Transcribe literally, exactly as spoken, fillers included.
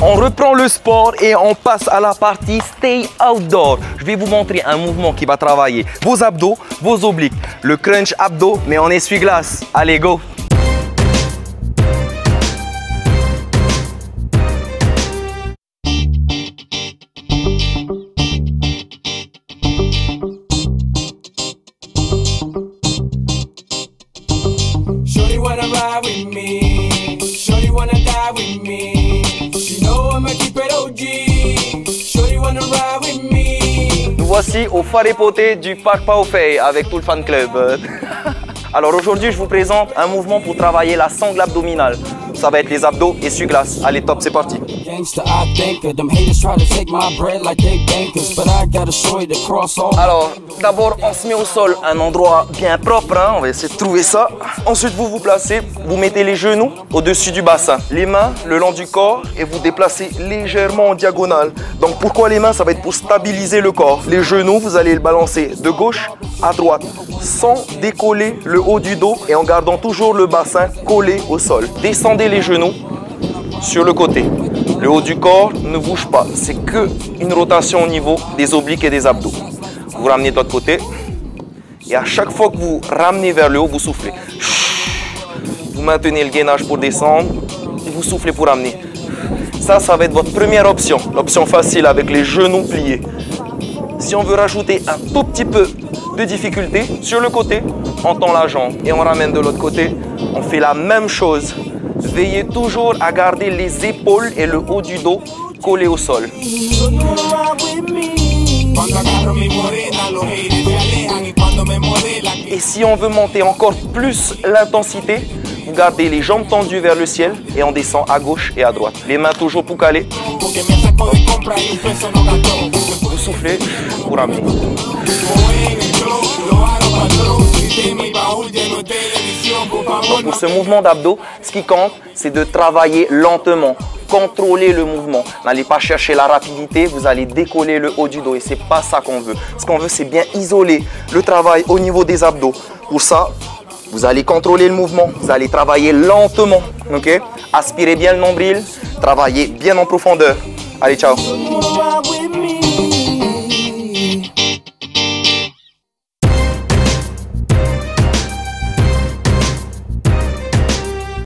On reprend le sport et on passe à la partie Stay Outdoor. Je vais vous montrer un mouvement qui va travailler vos abdos, vos obliques. Le crunch abdos, mais en essuie-glace. Allez, go! Shorty wanna ride with me, shorty wanna die with me. You know I'ma keep it O G, shorty wanna ride with me. Nous voici au phare époté du parc Paofei avec tout le fan club. Alors aujourd'hui, je vous présente un mouvement pour travailler la sangle abdominale. Ça va être les abdos essuie-glace. Allez, top, c'est parti. Alors, d'abord, on se met au sol, un endroit bien propre, hein. On va essayer de trouver ça. Ensuite, vous vous placez, vous mettez les genoux au-dessus du bassin, les mains le long du corps et vous déplacez légèrement en diagonale. Donc, pourquoi les mains? Ça va être pour stabiliser le corps. Les genoux, vous allez le balancer de gauche à droite, sans décoller le haut du dos et en gardant toujours le bassin collé au sol. Descendez les genoux sur le côté. Le haut du corps ne bouge pas. C'est que une rotation au niveau des obliques et des abdos. Vous ramenez de l'autre côté. Et à chaque fois que vous ramenez vers le haut, vous soufflez. Vous maintenez le gainage pour descendre. Et vous soufflez pour ramener. Ça, ça va être votre première option. L'option facile avec les genoux pliés. Si on veut rajouter un tout petit peu de difficulté, sur le côté, on tend la jambe et on ramène de l'autre côté. On fait la même chose. Veillez toujours à garder les épaules et le haut du dos collés au sol. Et si on veut monter encore plus l'intensité, vous gardez les jambes tendues vers le ciel et on descend à gauche et à droite. Les mains toujours pour caler. Vous soufflez pour amener. Donc pour ce mouvement d'abdos, ce qui compte, c'est de travailler lentement, contrôler le mouvement. N'allez pas chercher la rapidité, vous allez décoller le haut du dos et c'est pas ça qu'on veut. Ce qu'on veut, c'est bien isoler le travail au niveau des abdos. Pour ça, vous allez contrôler le mouvement, vous allez travailler lentement, ok? Aspirez bien le nombril, travaillez bien en profondeur. Allez, ciao!